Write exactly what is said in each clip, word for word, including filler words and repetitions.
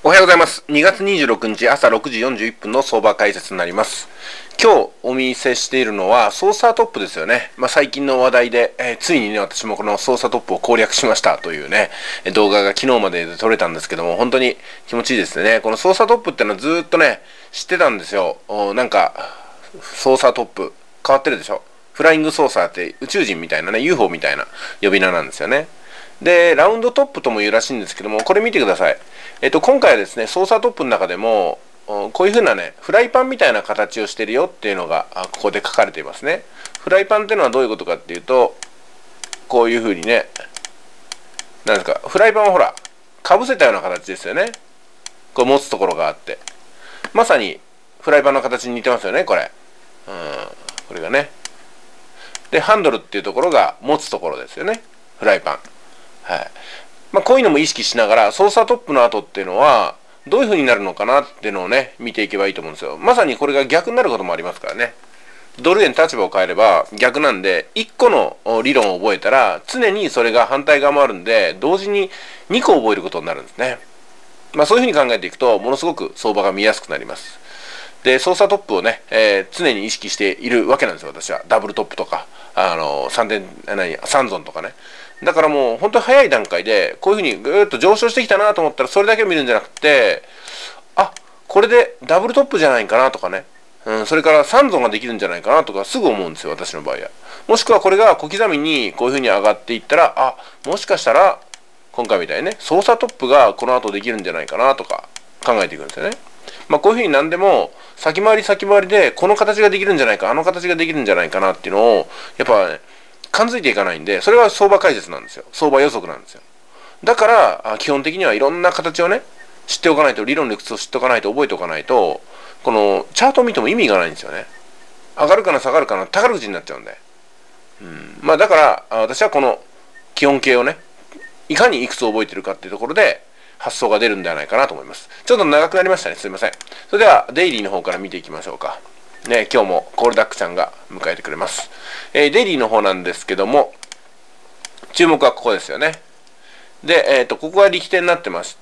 おはようございます。にがつにじゅうろくにち朝ろくじよんじゅういっぷんの相場解説になります。今日お見せしているのはソーサートップですよね。まあ、最近の話題で、えー、ついにね、私もこのソーサートップを攻略しましたというね、動画が昨日までで撮れたんですけども、本当に気持ちいいですね。このソーサートップってのはずーっとね、知ってたんですよ。なんか、ソーサートップ変わってるでしょ。フライングソーサーって宇宙人みたいなね、ユーフォー みたいな呼び名なんですよね。で、ラウンドトップとも言うらしいんですけども、これ見てください。えっと、今回はですね、ソーサートップの中でも、こういう風なね、フライパンみたいな形をしてるよっていうのが、ここで書かれていますね。フライパンっていうのはどういうことかっていうと、こういう風にね、なんですか、フライパンはほら、かぶせたような形ですよね。こう持つところがあって。まさに、フライパンの形に似てますよね、これ。うん、これがね。で、ハンドルっていうところが持つところですよね。フライパン。はい。まあ、こういうのも意識しながら、ソーサートップの後っていうのは、どういう風になるのかなっていうのをね、見ていけばいいと思うんですよ。まさにこれが逆になることもありますからね。ドル円立場を変えれば逆なんで、いっこの理論を覚えたら、常にそれが反対側もあるんで、同時ににこ覚えることになるんですね。まあそういう風に考えていくと、ものすごく相場が見やすくなります。で、ソーサートップをね、えー、常に意識しているわけなんですよ、私は。ダブルトップとか、あの、さんてん、何、さんゾンとかね。だからもう本当に早い段階でこういうふうにぐーっと上昇してきたなと思ったらそれだけを見るんじゃなくて、あ、これでダブルトップじゃないかなとかね、うん、それからさんゾンができるんじゃないかなとかすぐ思うんですよ、私の場合は。もしくはこれが小刻みにこういうふうに上がっていったら、あ、もしかしたら今回みたいにね、ソーサートップがこの後できるんじゃないかなとか考えていくんですよね。まあこういうふうに何でも先回り先回りでこの形ができるんじゃないか、あの形ができるんじゃないかなっていうのをやっぱね、感づいていかないんで、それは相場解説なんですよ。相場予測なんですよ。だから基本的にはいろんな形をね、知っておかないと、理論理屈を知っておかないと、覚えておかないと、このチャートを見ても意味がないんですよね。上がるかな下がるかな宝くじになっちゃうんで、うん、まあだから私はこの基本形をね、いかにいくつ覚えてるかっていうところで発想が出るんではないかなと思います。ちょっと長くなりましたね、すいません。それではデイリーの方から見ていきましょうかね。今日もコールダックちゃんが迎えてくれます。えー、デイリーの方なんですけども、注目はここですよね。で、えっと、ここが力点になってまして、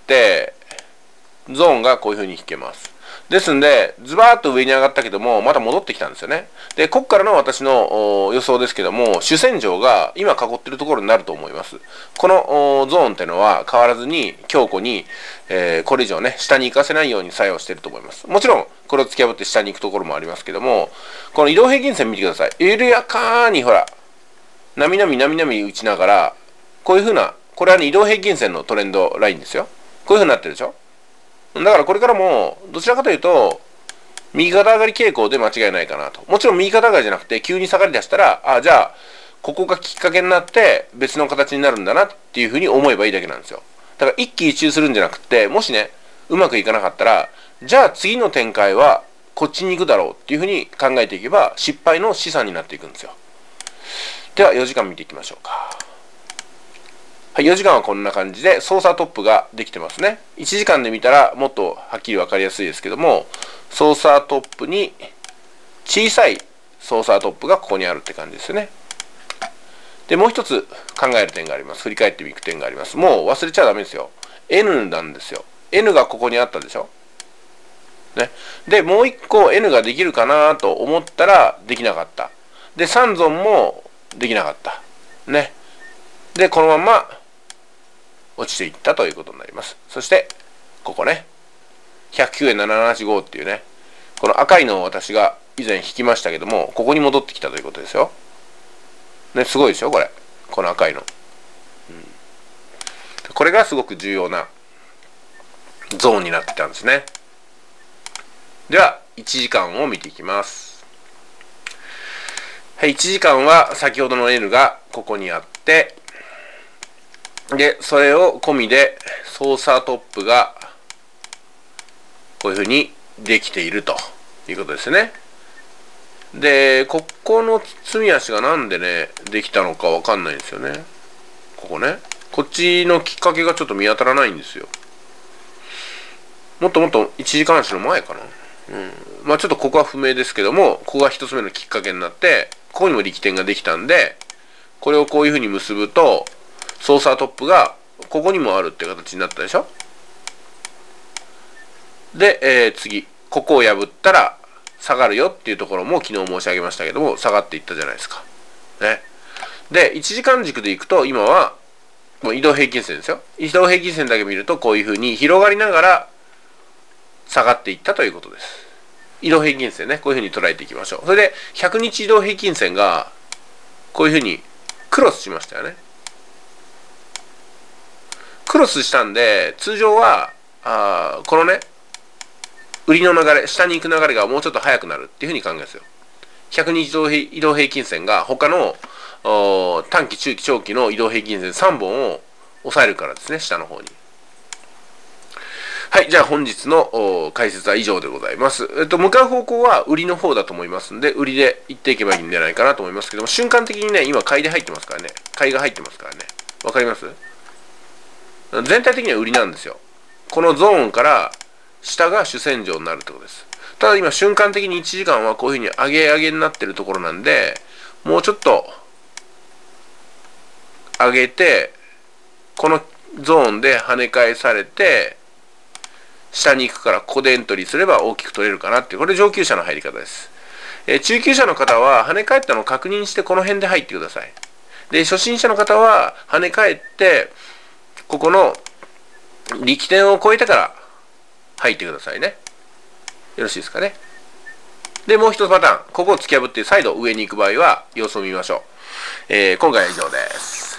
ゾーンがこういう風に引けます。ですんで、ズバーッと上に上がったけども、また戻ってきたんですよね。で、ここからの私の予想ですけども、主戦場が今囲ってるところになると思います。このゾーンっていうのは変わらずに強固に、えー、これ以上ね、下に行かせないように作用してると思います。もちろん、これを突き破って下に行くところもありますけども、この移動平均線見てください。緩やかにほら、なみなみなみなみ打ちながら、こういう風な、これはね、移動平均線のトレンドラインですよ。こういう風になってるでしょ。だからこれからも、どちらかというと、右肩上がり傾向で間違いないかなと。もちろん右肩上がりじゃなくて、急に下がりだしたら、あ、じゃあ、ここがきっかけになって、別の形になるんだなっていう風に思えばいいだけなんですよ。だから一喜一憂するんじゃなくて、もしね、うまくいかなかったら、じゃあ次の展開は、こっちに行くだろうっていう風に考えていけば、失敗の資産になっていくんですよ。では、よじかん見ていきましょうか。はい、よじかんはこんな感じで、ソーサートップができてますね。いちじかんで見たらもっとはっきり分かりやすいですけども、ソーサートップに小さいソーサートップがここにあるって感じですよね。で、もう一つ考える点があります。振り返っていく点があります。もう忘れちゃダメですよ。N なんですよ。N がここにあったでしょ。ね。で、もう一個 N ができるかなと思ったらできなかった。で、さんゾンもできなかった。ね。で、このまま落ちていったということになります。そして、ここね、ひゃくきゅうえんななひゃくななじゅうごっていうね、この赤いのを私が以前引きましたけども、ここに戻ってきたということですよ。ね、すごいでしょ、これ。この赤いの。うん、これがすごく重要なゾーンになってたんですね。では、いちじかんを見ていきます。はい、いちじかんは先ほどの N がここにあって、で、それを込みで、ソーサートップが、こういうふうにできているということですね。で、ここの包み足がなんでね、できたのかわかんないんですよね。ここね。こっちのきっかけがちょっと見当たらないんですよ。もっともっといちじかん足の前かな。うん。まあちょっとここは不明ですけども、ここが一つ目のきっかけになって、ここにも力点ができたんで、これをこういうふうに結ぶと、ソーサートップがここにもあるって形になったでしょ。 で、えー、次、ここを破ったら下がるよっていうところも昨日申し上げましたけども、下がっていったじゃないですか。ね。で、いちじかん軸でいくと、今は、もう移動平均線ですよ。移動平均線だけ見ると、こういうふうに広がりながら下がっていったということです。移動平均線ね、こういうふうに捉えていきましょう。それで、ひゃくにち移動平均線が、こういうふうにクロスしましたよね。クロスしたんで、通常は、あこのね、売りの流れ、下に行く流れがもうちょっと速くなるっていうふうに考えますよ。ひゃくにち移動平均線が他の短期、中期、長期の移動平均線さんぼんを抑えるからですね、下の方に。はい、じゃあ本日の解説は以上でございます。えっと、向かう方向は売りの方だと思いますんで、売りで行っていけばいいんじゃないかなと思いますけども、瞬間的にね、今買いで入ってますからね。買いが入ってますからね。わかります？全体的には売りなんですよ。このゾーンから下が主戦場になるってことです。ただ今瞬間的にいちじかんはこういうふうに上げ上げになってるところなんで、もうちょっと上げて、このゾーンで跳ね返されて、下に行くからここでエントリーすれば大きく取れるかなっていう、これ上級者の入り方です。えー、中級者の方は跳ね返ったのを確認してこの辺で入ってください。で、初心者の方は跳ね返って、ここの力点を超えてから入ってくださいね。よろしいですかね。で、もう一つパターン。ここを突き破って再度上に行く場合は様子を見ましょう。えー、今回は以上です。